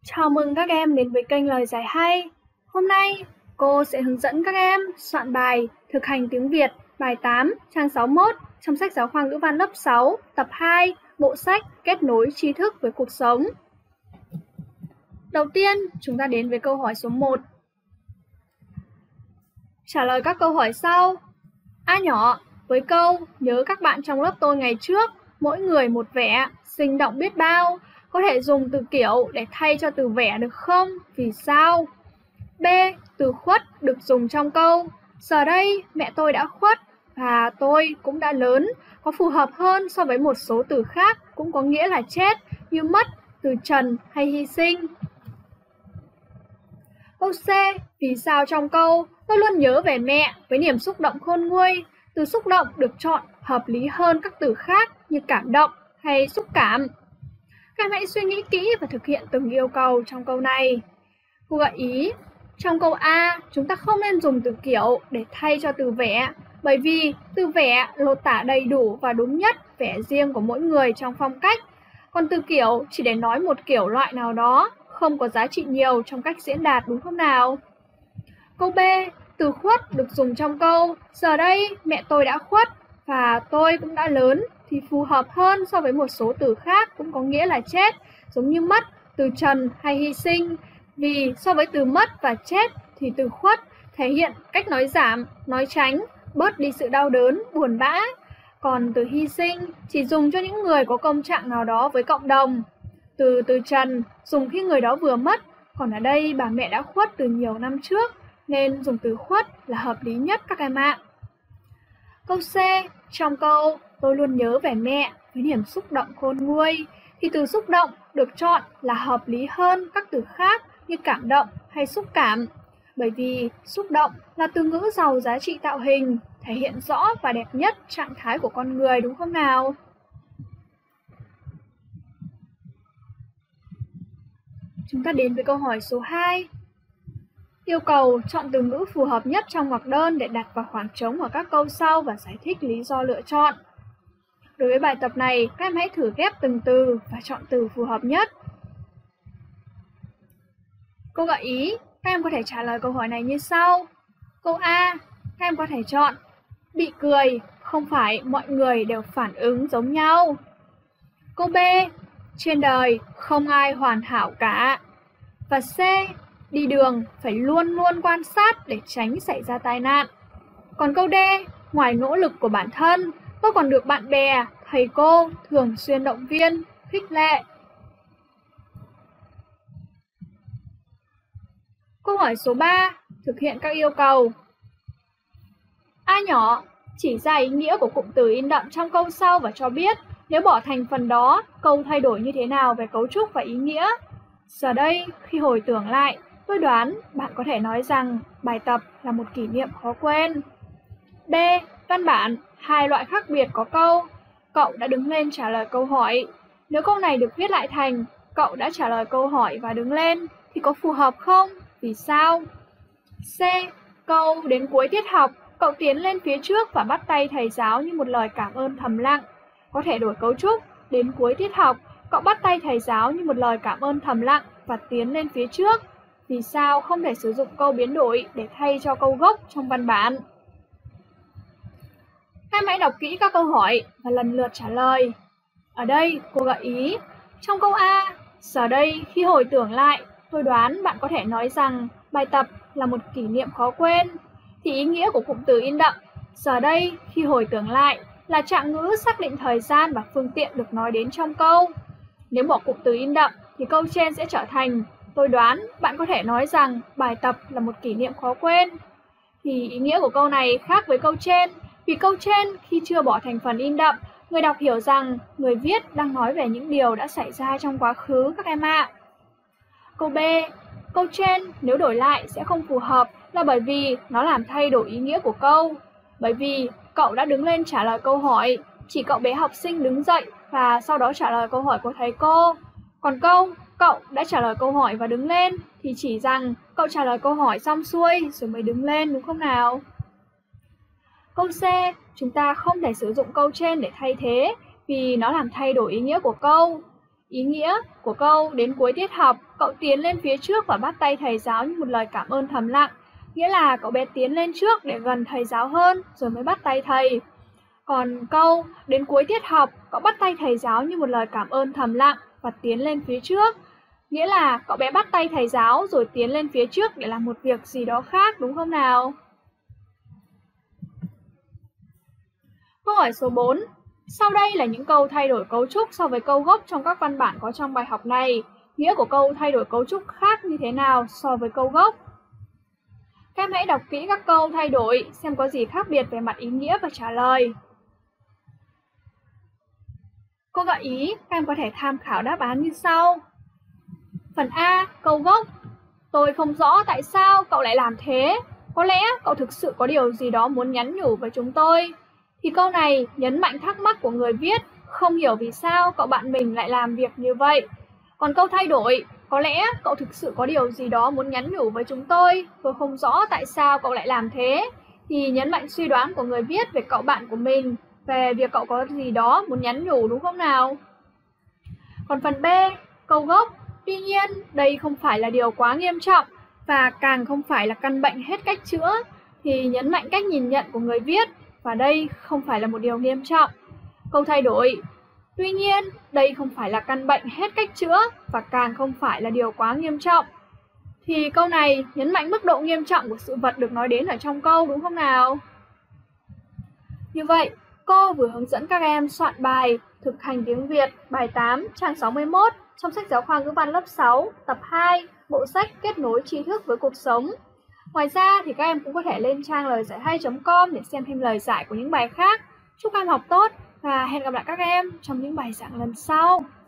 Chào mừng các em đến với kênh Lời Giải Hay. Hôm nay, cô sẽ hướng dẫn các em soạn bài thực hành tiếng Việt bài 8, trang 61 trong sách giáo khoa ngữ văn lớp 6, tập 2, bộ sách Kết nối tri thức với cuộc sống. Đầu tiên, chúng ta đến với câu hỏi số 1. Trả lời các câu hỏi sau. A nhỏ, với câu nhớ các bạn trong lớp tôi ngày trước, mỗi người một vẻ, sinh động biết bao, có thể dùng từ kiểu để thay cho từ vẻ được không? Vì sao? B. Từ khuất được dùng trong câu giờ đây mẹ tôi đã khuất và tôi cũng đã lớn, có phù hợp hơn so với một số từ khác cũng có nghĩa là chết như mất, từ trần hay hy sinh. Câu C. Vì sao trong câu tôi luôn nhớ về mẹ với niềm xúc động khôn nguôi, từ xúc động được chọn hợp lý hơn các từ khác như cảm động hay xúc cảm. Các em hãy suy nghĩ kỹ và thực hiện từng yêu cầu trong câu này. Cô gợi ý, trong câu A, chúng ta không nên dùng từ kiểu để thay cho từ vẻ, bởi vì từ vẻ lột tả đầy đủ và đúng nhất vẻ riêng của mỗi người trong phong cách. Còn từ kiểu chỉ để nói một kiểu loại nào đó, không có giá trị nhiều trong cách diễn đạt, đúng không nào? Câu B, từ khuất được dùng trong câu giờ đây mẹ tôi đã khuất và tôi cũng đã lớn thì phù hợp hơn so với một số từ khác cũng có nghĩa là chết, giống như mất, từ trần hay hy sinh. Vì so với từ mất và chết thì từ khuất thể hiện cách nói giảm, nói tránh, bớt đi sự đau đớn, buồn bã. Còn từ hy sinh chỉ dùng cho những người có công trạng nào đó với cộng đồng. Từ trần dùng khi người đó vừa mất, còn ở đây bà mẹ đã khuất từ nhiều năm trước, nên dùng từ khuất là hợp lý nhất các em ạ. Câu C, trong câu tôi luôn nhớ về mẹ với niềm xúc động khôn nguôi, thì từ xúc động được chọn là hợp lý hơn các từ khác như cảm động hay xúc cảm, bởi vì xúc động là từ ngữ giàu giá trị tạo hình, thể hiện rõ và đẹp nhất trạng thái của con người, đúng không nào? Chúng ta đến với câu hỏi số 2. Yêu cầu chọn từ ngữ phù hợp nhất trong ngoặc đơn để đặt vào khoảng trống ở các câu sau và giải thích lý do lựa chọn. Đối với bài tập này, các em hãy thử ghép từng từ và chọn từ phù hợp nhất. Cô gợi ý, các em có thể trả lời câu hỏi này như sau. Câu A, các em có thể chọn bị cười, không phải mọi người đều phản ứng giống nhau. Câu B, trên đời không ai hoàn hảo cả. Và C, đi đường phải luôn luôn quan sát để tránh xảy ra tai nạn. Còn câu D, ngoài nỗ lực của bản thân, tôi còn được bạn bè, thầy cô thường xuyên động viên, khích lệ. Câu hỏi số 3, thực hiện các yêu cầu. A nhỏ, chỉ ra ý nghĩa của cụm từ in đậm trong câu sau và cho biết nếu bỏ thành phần đó, câu thay đổi như thế nào về cấu trúc và ý nghĩa. Giờ đây, khi hồi tưởng lại, tôi đoán bạn có thể nói rằng bài tập là một kỷ niệm khó quên. B. Văn bản, hai loại khác biệt có câu cậu đã đứng lên trả lời câu hỏi. Nếu câu này được viết lại thành cậu đã trả lời câu hỏi và đứng lên thì có phù hợp không? Vì sao? C. Câu đến cuối tiết học, cậu tiến lên phía trước và bắt tay thầy giáo như một lời cảm ơn thầm lặng. Có thể đổi cấu trúc, đến cuối tiết học, cậu bắt tay thầy giáo như một lời cảm ơn thầm lặng và tiến lên phía trước. Vì sao không thể sử dụng câu biến đổi để thay cho câu gốc trong văn bản? Các em hãy đọc kỹ các câu hỏi và lần lượt trả lời. Ở đây, cô gợi ý. Trong câu A, giờ đây khi hồi tưởng lại, tôi đoán bạn có thể nói rằng bài tập là một kỷ niệm khó quên. Thì ý nghĩa của cụm từ in đậm, giờ đây khi hồi tưởng lại, là trạng ngữ xác định thời gian và phương tiện được nói đến trong câu. Nếu bỏ cụm từ in đậm thì câu trên sẽ trở thành tôi đoán bạn có thể nói rằng bài tập là một kỷ niệm khó quên. Thì ý nghĩa của câu này khác với câu trên, vì câu trên khi chưa bỏ thành phần in đậm, người đọc hiểu rằng người viết đang nói về những điều đã xảy ra trong quá khứ các em ạ. Câu B, câu trên nếu đổi lại sẽ không phù hợp là bởi vì nó làm thay đổi ý nghĩa của câu. Bởi vì cậu đã đứng lên trả lời câu hỏi, chỉ cậu bé học sinh đứng dậy và sau đó trả lời câu hỏi của thầy cô. Còn câu cậu đã trả lời câu hỏi và đứng lên thì chỉ rằng cậu trả lời câu hỏi xong xuôi rồi mới đứng lên, đúng không nào? Câu C, chúng ta không thể sử dụng câu trên để thay thế vì nó làm thay đổi ý nghĩa của câu. Ý nghĩa của câu đến cuối tiết học, cậu tiến lên phía trước và bắt tay thầy giáo như một lời cảm ơn thầm lặng. Nghĩa là cậu bé tiến lên trước để gần thầy giáo hơn rồi mới bắt tay thầy. Còn câu đến cuối tiết học, cậu bắt tay thầy giáo như một lời cảm ơn thầm lặng và tiến lên phía trước. Nghĩa là cậu bé bắt tay thầy giáo rồi tiến lên phía trước để làm một việc gì đó khác, đúng không nào? Câu hỏi số 4. Sau đây là những câu thay đổi cấu trúc so với câu gốc trong các văn bản có trong bài học này. Nghĩa của câu thay đổi cấu trúc khác như thế nào so với câu gốc? Các em hãy đọc kỹ các câu thay đổi, xem có gì khác biệt về mặt ý nghĩa và trả lời. Cô gợi ý, các em có thể tham khảo đáp án như sau. Phần A, câu gốc. Tôi không rõ tại sao cậu lại làm thế. Có lẽ cậu thực sự có điều gì đó muốn nhắn nhủ với chúng tôi. Thì câu này nhấn mạnh thắc mắc của người viết, không hiểu vì sao cậu bạn mình lại làm việc như vậy. Còn câu thay đổi, có lẽ cậu thực sự có điều gì đó muốn nhắn nhủ với chúng tôi không rõ tại sao cậu lại làm thế. Thì nhấn mạnh suy đoán của người viết về cậu bạn của mình, về việc cậu có gì đó muốn nhắn nhủ, đúng không nào? Còn phần B, câu gốc. Tuy nhiên, đây không phải là điều quá nghiêm trọng và càng không phải là căn bệnh hết cách chữa, thì nhấn mạnh cách nhìn nhận của người viết, và đây không phải là một điều nghiêm trọng. Câu thay đổi. Tuy nhiên, đây không phải là căn bệnh hết cách chữa và càng không phải là điều quá nghiêm trọng. Thì câu này nhấn mạnh mức độ nghiêm trọng của sự vật được nói đến ở trong câu, đúng không nào? Như vậy, cô vừa hướng dẫn các em soạn bài thực hành tiếng Việt bài 8 trang 61 trong sách giáo khoa ngữ văn lớp 6 tập 2 bộ sách Kết nối tri thức với cuộc sống. Ngoài ra thì các em cũng có thể lên trang lời giải hay.com để xem thêm lời giải của những bài khác. Chúc các em học tốt và hẹn gặp lại các em trong những bài giảng lần sau.